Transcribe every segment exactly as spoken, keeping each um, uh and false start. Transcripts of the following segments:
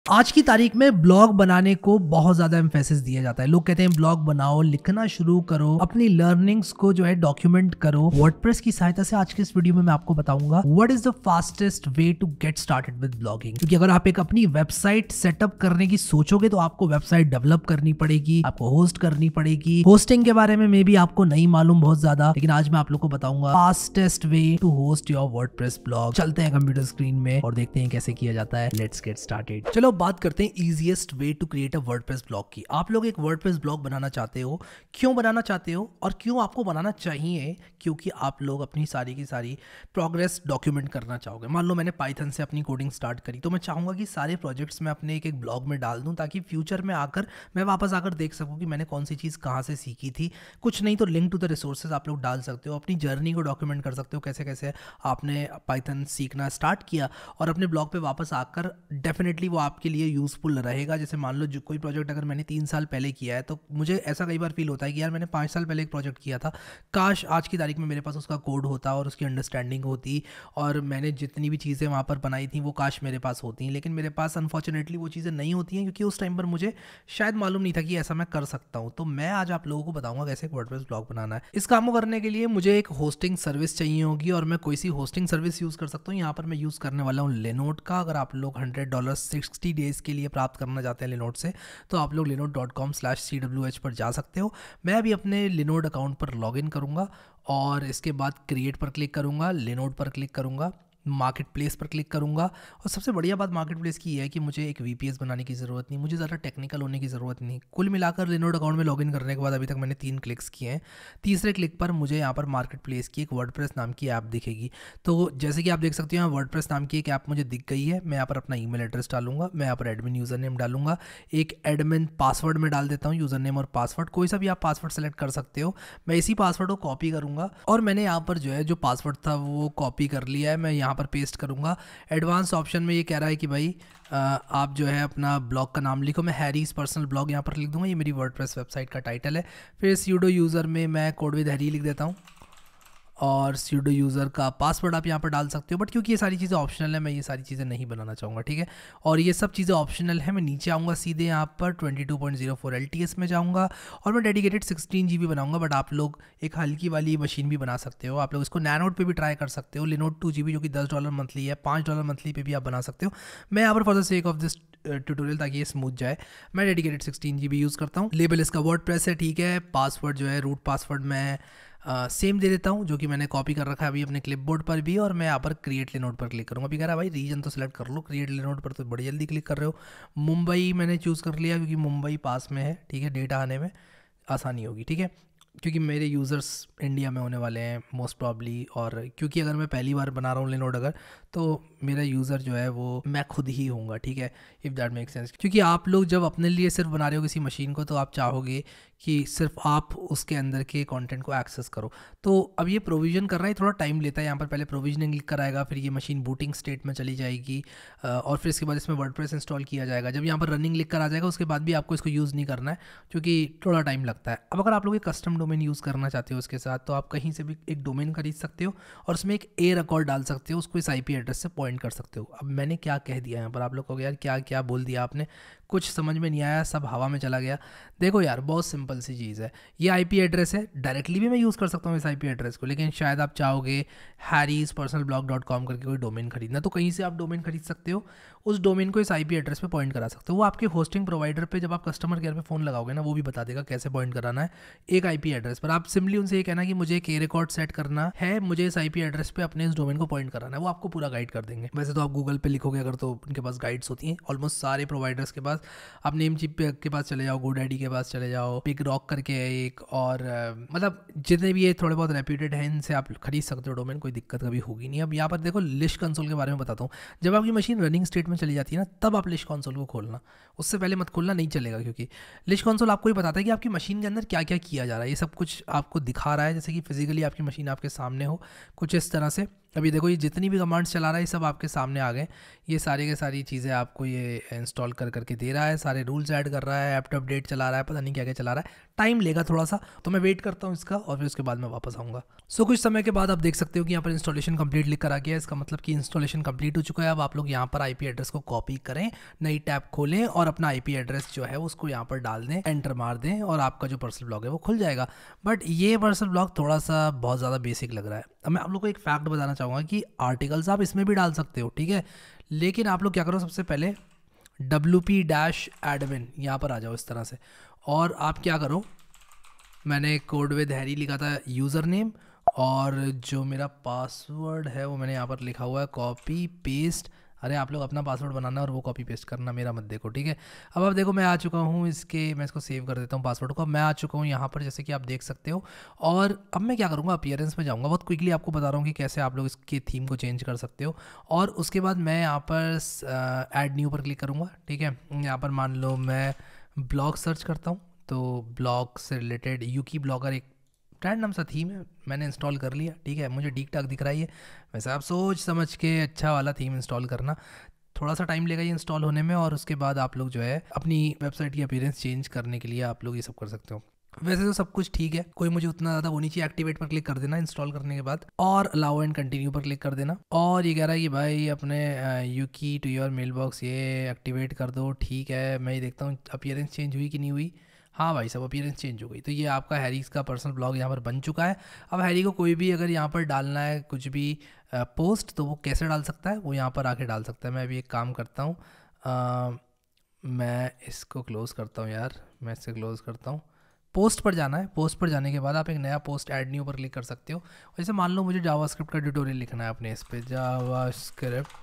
आज की तारीख में ब्लॉग बनाने को बहुत ज़्यादा एम्फेसिस दिया जाता है। लोग कहते हैं ब्लॉग बनाओ, लिखना शुरू करो, अपनी लर्निंग्स को जो है डॉक्यूमेंट करो। वर्डप्रेस की सहायता से आज के इस वीडियो में मैं आपको बताऊंगा what is the fastest way to get started with blogging. क्योंकि अगर आप एक अपनी वेबसाइट सेटअप करने की सोचोगे तो आपको वेबसाइट डेवलप करनी पड़ेगी, आपको होस्ट करनी पड़ेगी। होस्टिंग के बारे में मे भी आपको नहीं मालूम बहुत ज्यादा, लेकिन आज मैं आप लोग को बताऊंगा fastest way to host your WordPress blog. चलते हैं कंप्यूटर स्क्रीन में और देखते हैं कैसे किया जाता है। Let's get started. चलो बात करते हैं easiest way to create a WordPress blog की। आप लोग एक वर्डप्रेस ब्लॉग बनाना चाहते हो, क्यों बनाना चाहते हो और क्यों आपको बनाना चाहिए? क्योंकि आप लोग अपनी सारी की सारी प्रोग्रेस डॉक्यूमेंट करना चाहोगे। मान लो मैंने पाइथन से अपनी कोडिंग स्टार्ट करी, तो मैं चाहूंगा कि सारे प्रोजेक्ट्स मैं अपने एक एक ब्लॉग में डाल दूं, ताकि फ्यूचर में आकर मैं वापस आकर देख सकूं कि मैंने कौन सी चीज़ कहाँ से सीखी थी। कुछ नहीं तो लिंक टू द रिसोर्सेज आप लोग डाल सकते हो, अपनी जर्नी को डॉक्यूमेंट कर सकते हो, कैसे कैसे आपने पाइथन सीखना स्टार्ट किया, और अपने ब्लॉग पे वापस आकर डेफिनेटली वो आपके लिए यूजफुल रहेगा। जैसे मान लो जो कोई प्रोजेक्ट अगर मैंने तीन साल पहले किया है, तो मुझे ऐसा कई बार फील होता है कि यार मैंने पाँच साल पहले एक प्रोजेक्ट किया था, काश आज की तारीख में मेरे पास उसका कोड होता और उसकी अंडरस्टैंडिंग होती, और मैंने जितनी भी चीज़ें वहाँ पर बनाई थी वो काश मेरे पास होती। लेकिन मेरे पास अनफॉर्चुनेटली वो चीज़ें नहीं होती हैं, क्योंकि उस टाइम पर मुझे शायद मालूम नहीं था कि ऐसा मैं कर सकता हूँ। तो मैं आज आप लोगों को बताऊंगा कैसे एक वर्डप्रेस ब्लॉग बनाना है। इस काम को करने के लिए मुझे एक होस्टिंग सर्विस चाहिए होगी, और मैं कोई सी होस्टिंग सर्विस यूज़ कर सकता हूँ। यहाँ पर मैं यूज़ करने वाला हूँ लिनोड का। अगर आप लोग हंड्रेड डॉलर सिक्सटी डेज़ के लिए प्राप्त करना चाहते हैं लिनोड से, तो आप लोग Linode dot com slash C W H पर जा सकते हो। मैं अभी अपने लिनोड अकाउंट पर लॉग इन करूँगा और इसके बाद क्रिएट पर क्लिक करूँगा, लिनोड पर क्लिक करूँगा, मार्केट प्लेस पर क्लिक करूंगा। और सबसे बढ़िया बात मार्केट प्लेस की है कि मुझे एक वीपीएस बनाने की ज़रूरत नहीं, मुझे ज़्यादा टेक्निकल होने की ज़रूरत नहीं। कुल मिलाकर लिनोड अकाउंट में लॉगिन करने के बाद अभी तक मैंने तीन क्लिक्स किए हैं। तीसरे क्लिक पर मुझे यहाँ पर मार्केट प्लेस की एक वर्डप्रेस नाम की ऐप दिखेगी। तो जैसे कि आप देख सकते हो, यहाँ वर्डप्रेस नाम की एक ऐप मुझे दिख गई है। मैं यहाँ पर अपना ईमेल एड्रेस डालूंगा, मैं यहाँ पर एडमिन यूज़र नेम डालूंगा, एक एडमिन पासवर्ड में डाल देता हूँ, यूज़र नेम और पासवर्ड कोई सा भी आप पासवर्ड सेलेक्ट कर सकते हो। मैं इसी पासवर्ड को कॉपी करूँगा, और मैंने यहाँ पर जो है जो पासवर्ड था वो कॉपी कर लिया है। मैं यहाँ पर पेस्ट करूँगा। एडवांस ऑप्शन में ये कह रहा है कि भाई आ, आप जो है अपना ब्लॉग का नाम लिखो। मैं हैरीज पर्सनल ब्लॉग यहाँ पर लिख दूंगा, ये मेरी वर्डप्रेस वेबसाइट का टाइटल है। फिर सूडो यूज़र में मैं कोड विद हैरी लिख देता हूँ, और सूडो यूज़र का पासवर्ड आप यहाँ पर डाल सकते हो। बट क्योंकि ये सारी चीज़ें ऑप्शनल है, मैं ये सारी चीज़ें नहीं बनाना चाहूँगा, ठीक है। और ये सब चीज़ें ऑप्शनल है। मैं नीचे आऊँगा सीधे यहाँ पर twenty two point zero four L T S में जाऊँगा, और मैं डेडिकेटेड सिक्सटीन जी बी बनाऊँगा। बट आप लोग एक हल्की वाली मशीन भी बना सकते हो, आप लोग इसको नैनोड पे भी ट्राई कर सकते हो। लिनोड टू जी बी जो कि दस डॉलर मंथली है, पाँच डॉलर मंथली पे भी आप बना सकते हो। मैं यहाँ पर for the sake of this tutorial, ताकि ये स्मूथ जाए, मैं dedicated sixteen G B use करता हूँ। लेबल इसका वर्डप्रेस है, ठीक है। पासवर्ड जो है रूट पासवर्ड मैं सेम uh, दे देता हूँ, जो कि मैंने कॉपी कर रखा है अभी अपने क्लिपबोर्ड पर भी। और मैं यहाँ पर क्रिएट लिनोड पर क्लिक करूँगा। अभी कह रहा है भाई रीजन तो सेलेक्ट कर लो, क्रिएट लिनोड पर तो बड़ी जल्दी क्लिक कर रहे हो। मुंबई मैंने चूज़ कर लिया, क्योंकि मुंबई पास में है, ठीक है, डेटा आने में आसानी होगी, ठीक है। क्योंकि मेरे यूज़र्स इंडिया में होने वाले हैं मोस्ट प्रॉब्ली, और क्योंकि अगर मैं पहली बार बना रहा हूँ लिनोड अगर, तो मेरा यूज़र जो है वो मैं खुद ही होऊंगा, ठीक है, इफ़ दैट मेक सेंस। क्योंकि आप लोग जब अपने लिए सिर्फ बना रहे हो किसी मशीन को, तो आप चाहोगे कि सिर्फ आप उसके अंदर के कंटेंट को एक्सेस करो। तो अब ये प्रोविजन कर रहा है, थोड़ा टाइम लेता है। यहाँ पर पहले प्रोविजनिंग कराएगा, फिर ये मशीन बूटिंग स्टेट में चली जाएगी, और फिर इसके बाद इसमें वर्डप्रेस इंस्टॉल किया जाएगा। जब यहाँ पर रनिंग लिख कर आ जाएगा, उसके बाद भी आपको इसको यूज़ नहीं करना है, क्योंकि थोड़ा टाइम लगता है। अब अगर आप लोग एक कस्टम डोमेन यूज़ करना चाहते हो उसके साथ, तो आप कहीं से भी एक डोमेन खरीद सकते हो, और उसमें एक ए रिकॉर्ड डाल सकते हो, उसको इस आईपी एड्रेस से पॉइंट कर सकते हो। अब मैंने क्या कह दिया यहाँ पर, आप लोग को यार क्या क्या बोल दिया आपने, कुछ समझ में नहीं आया, सब हवा में चला गया। देखो यार, बहुत सिंपल सी चीज़ है। ये आईपी एड्रेस है, डायरेक्टली भी मैं यूज़ कर सकता हूँ इस आईपी एड्रेस को, लेकिन शायद आप चाहोगे Harry's personal blog dot com करके कोई डोमेन खरीदना, तो कहीं से आप डोमेन खरीद सकते हो, उस डोमेन को इस आईपी एड्रेस पे पॉइंट करा सकते हो। वो आपके होस्टिंग प्रोवाइडर पे जब आप कस्टमर केयर पे फ़ोन लगाओगे ना, वो भी बता देगा कैसे पॉइंट कराना है एक आईपी एड्रेस पर। आप सिंपली उनसे ये कहना कि मुझे एक ए रिकॉर्ड सेट करना है, मुझे इस आईपी एड्रेस पे अपने इस डोमेन को पॉइंट कराना है, वो आपको पूरा गाइड कर देंगे। वैसे तो आप गूगल पे लिखोगे अगर, तो उनके पास गाइड्स होती हैं ऑलमोस्ट सारे प्रोवाइडर्स के पास। आप नेम चिप के पास चले जाओ, गोडैडी के पास चले जाओ, पिक रॉक करके एक, और मतलब जितने भी ये थोड़े बहुत रेप्यूटेड हैं, इनसे आप खरीद सकते हो डोमेन, कोई दिक्कत कभी होगी नहीं। अब यहाँ पर देखो लिस्ट कंसोल के बारे में बताता हूँ। जब आपकी मशीन रनिंग स्टेट में चली जाती है ना, तब आप लिस्ट कंसोल को खोलना, उससे पहले मत खोलना, नहीं चलेगा। क्योंकि लिस्ट कंसोल आपको ही बताता है कि आपकी मशीन के अंदर क्या क्या किया जा रहा है, ये सब कुछ आपको दिखा रहा है, जैसे कि फिजिकली आपकी मशीन आपके सामने हो, कुछ इस तरह से। अभी देखो ये जितनी भी कमांड्स चला रहा है ये सब आपके सामने आ गए। ये सारी के सारी चीज़ें आपको ये इंस्टॉल कर करके दे रहा है, सारे रूल्स ऐड कर रहा है, ऐप अपडेट चला रहा है, पता नहीं क्या क्या चला रहा है। टाइम लेगा थोड़ा सा, तो मैं वेट करता हूँ इसका और फिर उसके बाद मैं वापस आऊँगा। सो कुछ समय के बाद आप देख सकते हो कि यहाँ पर इंस्टॉलेशन कंप्लीट लिख कर आ गया है। इसका मतलब कि इंस्टॉलेशन कंप्लीट हो चुका है। अब आप लोग यहाँ पर आईपी एड्रेस को कॉपी करें, नई टैब खोलें और अपना आईपी एड्रेस जो है उसको यहाँ पर डाल दें, एंटर मार दें और आपका जो पर्सनल ब्लॉग है वो खुल जाएगा। बट ये पर्सनल ब्लॉग थोड़ा सा बहुत ज़्यादा बेसिक लग रहा है। अब मैं आप लोग को एक फैक्ट बताना चाहूँगा कि आर्टिकल्स आप इसमें भी डाल सकते हो, ठीक है, लेकिन आप लोग क्या करो, सबसे पहले डब्ल्यू पी डैश एडमिन यहाँ पर आ जाओ इस तरह से, और आप क्या करो, मैंने कोड विद हैरी लिखा था यूज़र नेम, और जो मेरा पासवर्ड है वो मैंने यहाँ पर लिखा हुआ है कॉपी पेस्ट। अरे आप लोग अपना पासवर्ड बनाना और वो कॉपी पेस्ट करना, मेरा मत देखो, ठीक है। अब आप देखो मैं आ चुका हूँ इसके, मैं इसको सेव कर देता हूँ पासवर्ड को। अब मैं आ चुका हूँ यहाँ पर, जैसे कि आप देख सकते हो। और अब मैं क्या करूँगा, अपीयरेंस में जाऊँगा, बहुत क्विकली आपको बता रहा हूँ कि कैसे आप लोग इसके थीम को चेंज कर सकते हो। और उसके बाद मैं यहाँ पर ऐड न्यू पर क्लिक करूँगा, ठीक है। यहाँ पर मान लो मैं ब्लॉग सर्च करता हूँ, तो ब्लॉग से रिलेटेड यूकी ब्लॉगर एक रैंडम सा थीम है, मैंने इंस्टॉल कर लिया, ठीक है। मुझे ठीक ठाक दिख रहा है। वैसे आप सोच समझ के अच्छा वाला थीम इंस्टॉल करना, थोड़ा सा टाइम लेगा ये इंस्टॉल होने में, और उसके बाद आप लोग जो है अपनी वेबसाइट की अपीयरेंस चेंज करने के लिए आप लोग ये सब कर सकते हो। वैसे तो सब कुछ ठीक है, कोई मुझे उतना ज़्यादा वो नहीं चाहिए। एक्टिवेट पर क्लिक कर देना इंस्टॉल करने के बाद, और अलाउ एंड कंटिन्यू पर क्लिक कर देना। और ये कह रहा है कि भाई अपने यूकी टू योर मेल बॉक्स ये एक्टिवेट कर दो, ठीक है। मैं ये देखता हूँ अपीयरेंस चेंज हुई कि नहीं हुई। हाँ भाई सब अपीयरेंस चेंज हो गई। तो ये आपका हैरी का पर्सनल ब्लॉग यहाँ पर बन चुका है। अब हैरी को कोई भी अगर यहाँ पर डालना है कुछ भी पोस्ट, तो वो कैसे डाल सकता है, वो यहाँ पर आके डाल सकता है। मैं अभी एक काम करता हूँ, मैं इसको क्लोज़ करता हूँ यार, मैं इससे क्लोज़ करता हूँ। पोस्ट पर जाना है, पोस्ट पर जाने के बाद आप एक नया पोस्ट ऐड न्यू पर क्लिक कर सकते हो। जैसे मान लो मुझे जावास्क्रिप्ट का ट्यूटोरियल लिखना है अपने इस पर, जावास्क्रिप्ट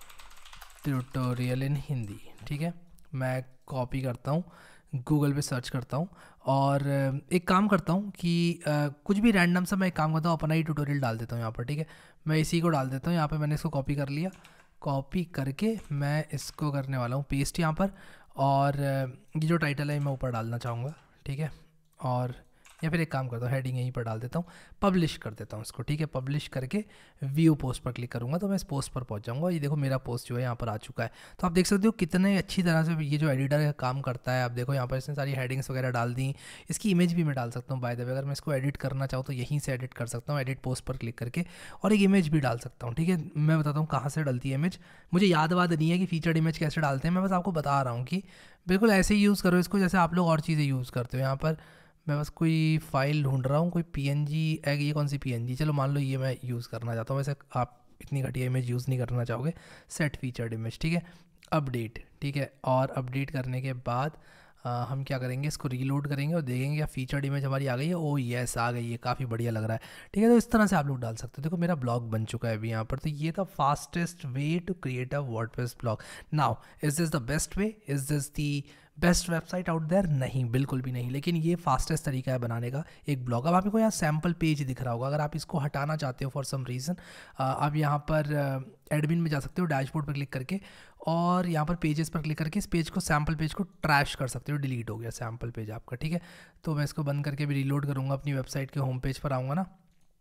ट्यूटोरियल इन हिंदी, ठीक है। मैं कॉपी करता हूँ, गूगल पे सर्च करता हूँ, और एक काम करता हूँ कि आ, कुछ भी रैंडम सा मैं एक काम करता हूँ, अपना ही ट्यूटोरियल डाल देता हूँ यहाँ पर, ठीक है। मैं इसी को डाल देता हूँ यहाँ पे, मैंने इसको कॉपी कर लिया। कॉपी करके मैं इसको करने वाला हूँ पेस्ट यहाँ पर, और ये जो टाइटल है मैं ऊपर डालना चाहूँगा, ठीक है। और या फिर एक काम करता हूँ, हेडिंग यहीं पर डाल देता हूँ, पब्लिश कर देता हूँ इसको, ठीक है। पब्लिश करके व्यू पोस्ट पर क्लिक करूँगा तो मैं इस पोस्ट पर पहुँच जाऊँगा। ये देखो मेरा पोस्ट जो है यहाँ पर आ चुका है। तो आप देख सकते हो कितने अच्छी तरह से ये जो एडिटर है काम करता है। आप देखो यहाँ पर इसने सारी हेडिंग्स वगैरह डाल दी। इसकी इमेज भी मैं डाल सकता हूँ बाय द वे, अगर मैं इसको एडिट करना चाहूँ तो यहीं से एडिट कर सकता हूँ, एडिट पोस्ट पर क्लिक करके, और एक इमेज भी डाल सकता हूँ, ठीक है। मैं बताता हूँ कहाँ से डलती है इमेज, मुझे याद वाद नहीं है कि फीचर्ड इमेज कैसे डालते हैं, मैं बस आपको बता रहा हूँ कि बिल्कुल ऐसे ही यूज़ करो इसको जैसे आप लोग और चीज़ें यूज़ करते हो। यहाँ पर मैं बस कोई फाइल ढूंढ रहा हूँ, कोई पीएनजी है, ये कौन सी पीएनजी, चलो मान लो ये मैं यूज़ करना चाहता हूँ। वैसे आप इतनी घटिया इमेज यूज़ नहीं करना चाहोगे। सेट फीचर्ड इमेज, ठीक है। अपडेट, ठीक है। और अपडेट करने के बाद आ, हम क्या करेंगे, इसको रीलोड करेंगे और देखेंगे क्या फीचर्ड इमेज हमारी आ गई है। ओ यस आ गई है, काफ़ी बढ़िया लग रहा है, ठीक है। तो इस तरह से आप लोग डाल सकते हो। देखो मेरा ब्लॉग बन चुका है अभी यहाँ पर। तो ये था fastest way to create a WordPress blog. Now is this the best way, is this the best website out there? नहीं, बिल्कुल भी नहीं, लेकिन ये फास्टेस्ट तरीका है बनाने का एक ब्लॉग। अब आपको यहाँ सैम्पल पेज दिख रहा होगा, अगर आप इसको हटाना चाहते हो फॉर सम रीज़न, आप यहाँ पर एडमिन में जा सकते हो, डैशबोर्ड पर क्लिक करके, और यहाँ पर पेजेस पर क्लिक करके इस पेज को, सैम्पल पेज को ट्रैश कर सकते हो। डिलीट हो गया सैम्पल पेज आपका, ठीक है। तो मैं इसको बंद करके भी रीलोड करूँगा, अपनी वेबसाइट के होम पेज पर आऊँगा ना,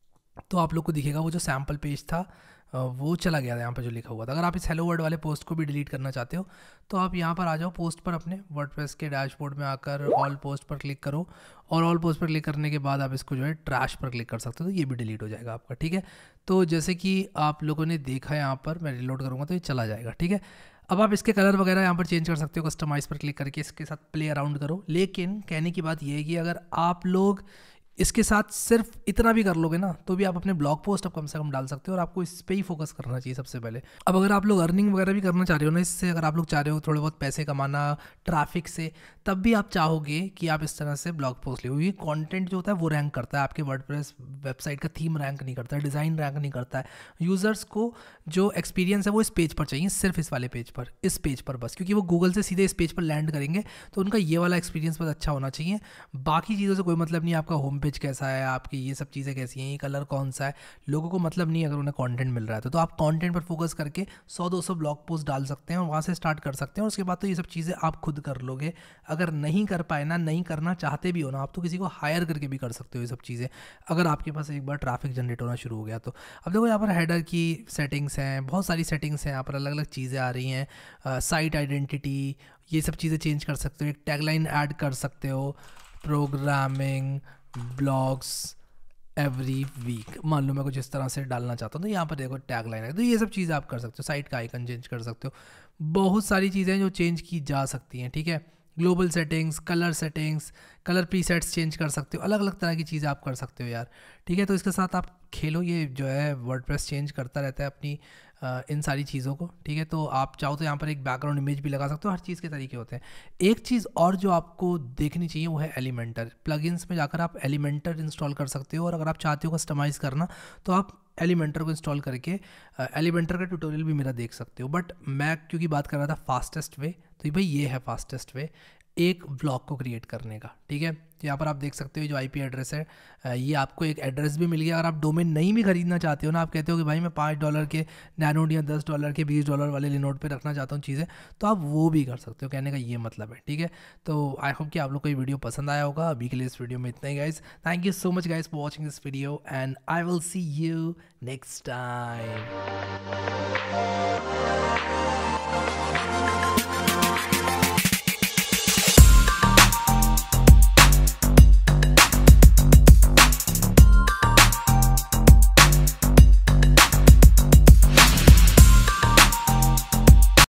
तो आप लोग को दिखेगा वो जो सैम्पल पेज था वो चला गया था यहाँ पर जो लिखा हुआ था। अगर आप इस हेलो वर्ड वाले पोस्ट को भी डिलीट करना चाहते हो तो आप यहाँ पर आ जाओ, पोस्ट पर, अपने वर्डप्रेस के डैशबोर्ड में आकर ऑल पोस्ट पर क्लिक करो, और ऑल पोस्ट पर क्लिक करने के बाद आप इसको जो है ट्रैश पर क्लिक कर सकते हो, तो ये भी डिलीट हो जाएगा आपका, ठीक है। तो जैसे कि आप लोगों ने देखा यहाँ पर, मैं रिलोड करूँगा तो ये चला जाएगा, ठीक है। अब आप इसके कलर वगैरह यहाँ पर चेंज कर सकते हो, कस्टमाइज़ पर क्लिक करके इसके साथ प्ले अराउंड करो। लेकिन कहने की बात यह है कि अगर आप लोग इसके साथ सिर्फ इतना भी कर लोगे ना, तो भी आप अपने ब्लॉग पोस्ट अब कम से कम डाल सकते हो, और आपको इस पे ही फोकस करना चाहिए सबसे पहले। अब अगर आप लोग अर्निंग वगैरह भी करना चाह रहे हो ना इससे, अगर आप लोग चाह रहे हो थोड़े बहुत पैसे कमाना ट्रैफिक से, तब भी आप चाहोगे कि आप इस तरह से ब्लॉग पोस्ट ले। ये कंटेंट जो होता है वो रैंक करता है, आपके वर्डप्रेस वेबसाइट का थीम रैंक नहीं करता है, डिज़ाइन रैंक नहीं करता है। यूज़र्स को जो एक्सपीरियंस है वो इस पेज पर चाहिए, सिर्फ इस वाले पेज पर, इस पेज पर बस, क्योंकि वो गूगल से सीधे इस पेज पर लैंड करेंगे, तो उनका ये वाला एक्सपीरियंस बहुत अच्छा होना चाहिए। बाकी चीज़ों से कोई मतलब नहीं, आपका होम पेज कैसा है, आपकी ये सब चीज़ें कैसी हैं, ये कलर कौन सा है, लोगों को मतलब नहीं अगर उन्हें कंटेंट मिल रहा है तो, तो आप कंटेंट पर फोकस करके सौ दो सौ ब्लॉग पोस्ट डाल सकते हैं और वहाँ से स्टार्ट कर सकते हैं। और उसके बाद तो ये सब चीज़ें आप खुद कर लोगे। अगर नहीं कर पाए ना, नहीं करना चाहते भी हो ना, आप तो किसी को हायर करके भी कर सकते हो ये सब चीज़ें, अगर आपके पास एक बार ट्रैफिक जनरेट होना शुरू हो गया तो। अब देखो यहाँ पर हेडर की सेटिंग्स हैं, बहुत सारी सेटिंग्स हैं यहाँ पर, अलग अलग चीज़ें आ रही हैं, साइट आइडेंटिटी, ये सब चीज़ें चेंज कर सकते हो, एक टैगलाइन ऐड कर सकते हो, प्रोग्रामिंग ब्लॉग्स एवरी वीक, मान लो मैं कुछ इस तरह से डालना चाहता हूँ तो यहाँ पर देखो टैग लाइन है, तो ये सब चीज़ें आप कर सकते हो। साइट का आइकन चेंज कर सकते हो, बहुत सारी चीज़ें जो चेंज की जा सकती हैं, ठीक है। Global settings, colour settings, colour presets change कर सकते हो, अलग अलग तरह की चीज़ें आप कर सकते हो यार, ठीक है। तो इसके साथ आप खेलो, ये जो है वर्डप्रेस चेंज करता रहता है अपनी आ, इन सारी चीज़ों को, ठीक है। तो आप चाहो तो यहाँ पर एक बैकग्राउंड इमेज भी लगा सकते हो, हर चीज़ के तरीके होते हैं। एक चीज़ और जो आपको देखनी चाहिए वो है एलिमेंटर। प्लगइन्स में जाकर आप एलिमेंटर इंस्टॉल कर सकते हो, और अगर आप चाहते हो कस्टमाइज़ करना तो आप एलिमेंटर को इंस्टॉल करके एलिमेंटर का ट्यूटोरियल भी मेरा देख सकते हो। बट मैं क्योंकि बात कर रहा था फास्टेस्ट वे, तो भाई ये है फास्टेस्ट वे एक ब्लॉग को क्रिएट करने का, ठीक है। तो यहाँ पर आप देख सकते हो जो आईपी एड्रेस है, ये आपको एक एड्रेस भी मिल गया। अगर आप डोमेन नहीं भी खरीदना चाहते हो ना, आप कहते हो कि भाई मैं पाँच डॉलर के नैनोड या दस डॉलर के बीस डॉलर वाले लिनोड पे रखना चाहता हूँ चीज़ें, तो आप वो भी कर सकते हो, कहने का ये मतलब है, ठीक है। तो आई होप कि आप लोग को ये वीडियो पसंद आया होगा। अभी के लिए इस वीडियो में इतना ही guys. Thank you so much guys for watching this video and I will see you next time.